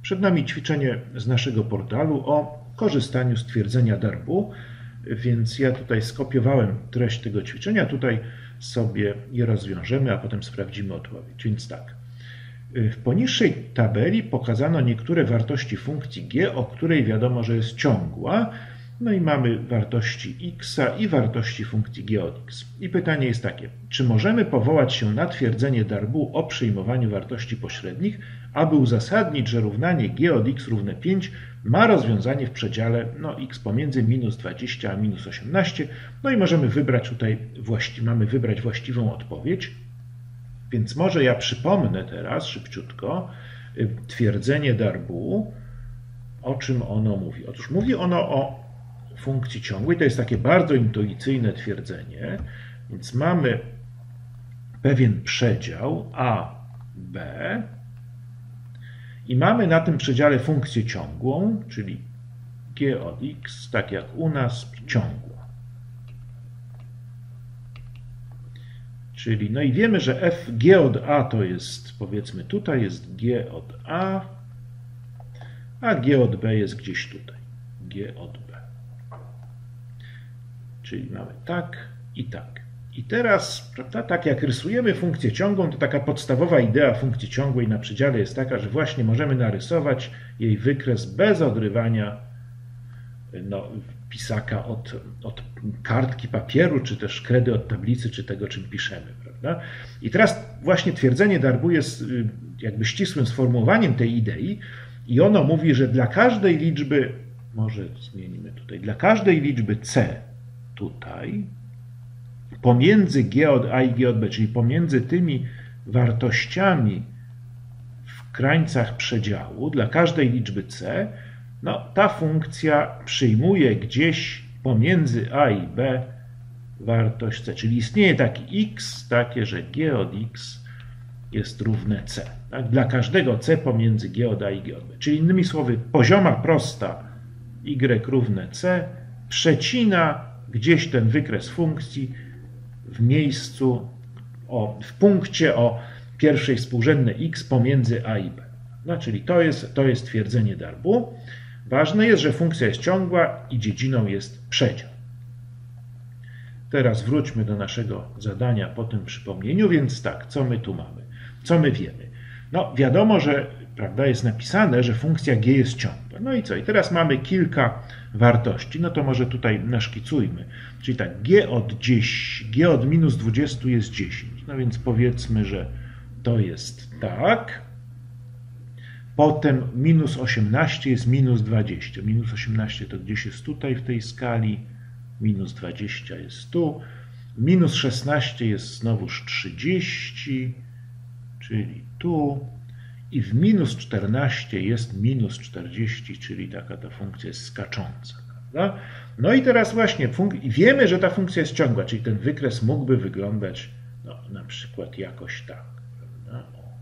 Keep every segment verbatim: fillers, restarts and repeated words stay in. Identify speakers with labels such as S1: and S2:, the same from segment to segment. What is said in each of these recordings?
S1: Przed nami ćwiczenie z naszego portalu o korzystaniu z twierdzenia Darboux, więc ja tutaj skopiowałem treść tego ćwiczenia, tutaj sobie je rozwiążemy, a potem sprawdzimy odpowiedź. Więc tak, w poniższej tabeli pokazano niektóre wartości funkcji g, o której wiadomo, że jest ciągła. No i mamy wartości x i wartości funkcji g od x. I pytanie jest takie, czy możemy powołać się na twierdzenie Darboux o przyjmowaniu wartości pośrednich, aby uzasadnić, że równanie g od x równe pięć ma rozwiązanie w przedziale no, x pomiędzy minus dwadzieścia a minus osiemnaście. No i możemy wybrać tutaj, właści mamy wybrać właściwą odpowiedź. Więc może ja przypomnę teraz szybciutko twierdzenie Darboux, o czym ono mówi. Otóż mówi ono o funkcji ciągłej. To jest takie bardzo intuicyjne twierdzenie. Więc mamy pewien przedział a, b i mamy na tym przedziale funkcję ciągłą, czyli g od x, tak jak u nas, ciągła. Czyli, no i wiemy, że f g od a to jest, powiedzmy tutaj jest g od a, a g od b jest gdzieś tutaj, g od b. Czyli mamy tak i tak. I teraz, prawda, tak jak rysujemy funkcję ciągłą, to taka podstawowa idea funkcji ciągłej na przedziale jest taka, że właśnie możemy narysować jej wykres bez odrywania no, pisaka od, od kartki papieru, czy też kredy od tablicy, czy tego, czym piszemy. Prawda? I teraz właśnie twierdzenie Darboux jest jakby ścisłym sformułowaniem tej idei i ono mówi, że dla każdej liczby, może zmienimy tutaj, dla każdej liczby c tutaj, pomiędzy g od a i g od b, czyli pomiędzy tymi wartościami w krańcach przedziału, dla każdej liczby c, no, ta funkcja przyjmuje gdzieś pomiędzy a i b wartość c, czyli istnieje taki x, takie, że g od x jest równe c. Tak? Dla każdego c pomiędzy g od a i g od b. Czyli innymi słowy, pozioma prosta y równe c przecina gdzieś ten wykres funkcji w miejscu, o, w punkcie o pierwszej współrzędnej x pomiędzy a i b. No, czyli to jest, to jest twierdzenie Darboux. Ważne jest, że funkcja jest ciągła i dziedziną jest przedział. Teraz wróćmy do naszego zadania po tym przypomnieniu, więc tak, co my tu mamy? Co my wiemy? No wiadomo, że prawda, jest napisane, że funkcja g jest ciągła. No i co? I teraz mamy kilka wartości. No to może tutaj naszkicujmy. Czyli tak, g od, dziesięć, g od minus dwadzieścia jest dziesięć. No więc powiedzmy, że to jest tak. Potem minus osiemnaście jest minus dwadzieścia. Minus osiemnaście to gdzieś jest tutaj w tej skali. Minus dwadzieścia jest tu. Minus szesnaście jest znowuż trzydzieści, czyli tu. I w minus czternaście jest minus czterdzieści, czyli taka ta funkcja jest skacząca. Prawda? No i teraz właśnie wiemy, że ta funkcja jest ciągła, czyli ten wykres mógłby wyglądać no, na przykład jakoś tak. Prawda?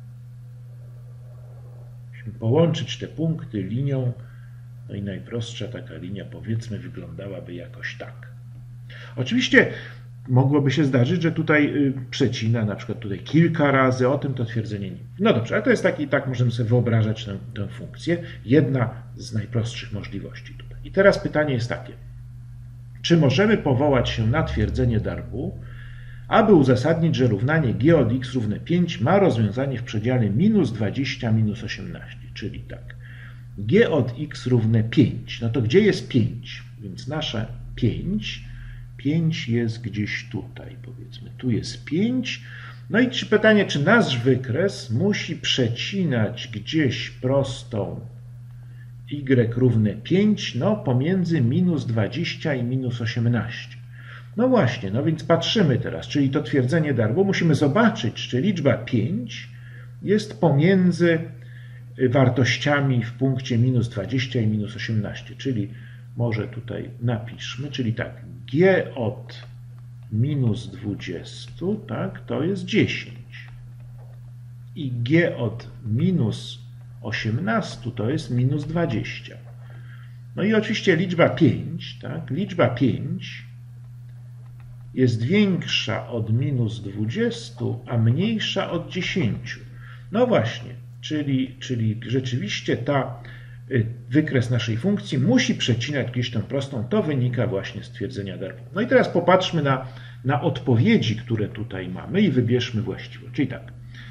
S1: Musimy połączyć te punkty linią, no i najprostsza taka linia, powiedzmy, wyglądałaby jakoś tak. Oczywiście mogłoby się zdarzyć, że tutaj przecina na przykład tutaj kilka razy, o tym to twierdzenie nie. No dobrze, ale to jest taki, tak możemy sobie wyobrażać tę, tę funkcję. Jedna z najprostszych możliwości tutaj. I teraz pytanie jest takie. Czy możemy powołać się na twierdzenie Darboux, aby uzasadnić, że równanie g od x równe pięć ma rozwiązanie w przedziale minus dwadzieścia minus osiemnaście, czyli tak. G od x równe pięć. No to gdzie jest pięć? Więc nasze pięć pięć jest gdzieś tutaj, powiedzmy. Tu jest pięć. No i czy pytanie, czy nasz wykres musi przecinać gdzieś prostą y równe pięć, no pomiędzy minus dwadzieścia i minus osiemnaście. No właśnie, no więc patrzymy teraz, czyli to twierdzenie Darboux, musimy zobaczyć, czy liczba pięć jest pomiędzy wartościami w punkcie minus dwadzieścia i minus osiemnaście, czyli może tutaj napiszmy, czyli tak, g od minus dwadzieścia, tak, to jest dziesięć i g od minus osiemnaście to jest minus dwadzieścia. No i oczywiście liczba pięć, tak, liczba pięć jest większa od minus dwadzieścia, a mniejsza od dziesięciu. No właśnie, czyli, czyli rzeczywiście ta wykres naszej funkcji musi przecinać gdzieś tą prostą. To wynika właśnie z twierdzenia Darboux. No i teraz popatrzmy na, na odpowiedzi, które tutaj mamy i wybierzmy właściwą. Czyli tak.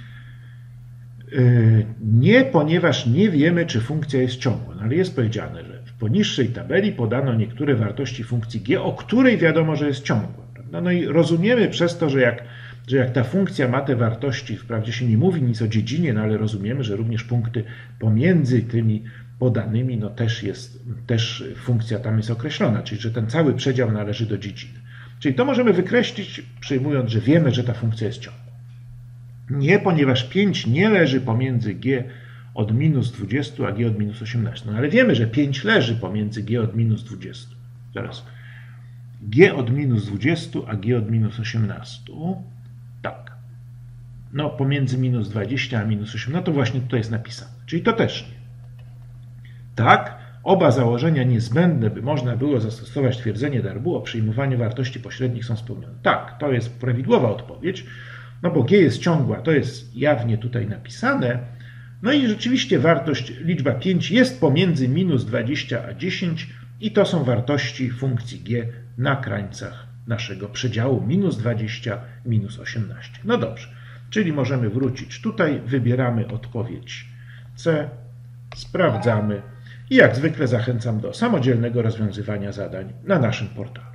S1: Nie, ponieważ nie wiemy, czy funkcja jest ciągła. No ale jest powiedziane, że w poniższej tabeli podano niektóre wartości funkcji g, o której wiadomo, że jest ciągła. Prawda? No i rozumiemy przez to, że jak, że jak ta funkcja ma te wartości, wprawdzie się nie mówi nic o dziedzinie, no ale rozumiemy, że również punkty pomiędzy tymi podanymi, no też jest, też funkcja tam jest określona, czyli że ten cały przedział należy do dziedziny. Czyli to możemy wykreślić, przyjmując, że wiemy, że ta funkcja jest ciągła. Nie, ponieważ pięć nie leży pomiędzy g od minus dwudziestu a g od minus osiemnastu. No ale wiemy, że pięć leży pomiędzy g od minus dwudziestu. Teraz g od minus dwudziestu a g od minus osiemnastu. Tak. No pomiędzy minus dwadzieścia a minus osiemnaście. No to właśnie tutaj jest napisane. Czyli to też nie. Tak, oba założenia niezbędne, by można było zastosować twierdzenie Darboux o przyjmowaniu wartości pośrednich są spełnione. Tak, to jest prawidłowa odpowiedź. No bo g jest ciągła, to jest jawnie tutaj napisane. No i rzeczywiście wartość, liczba pięć jest pomiędzy minus dwadzieścia a dziesięć i to są wartości funkcji g na krańcach naszego przedziału minus dwadzieścia, minus osiemnaście. No dobrze, czyli możemy wrócić tutaj, wybieramy odpowiedź C, sprawdzamy i jak zwykle zachęcam do samodzielnego rozwiązywania zadań na naszym portalu.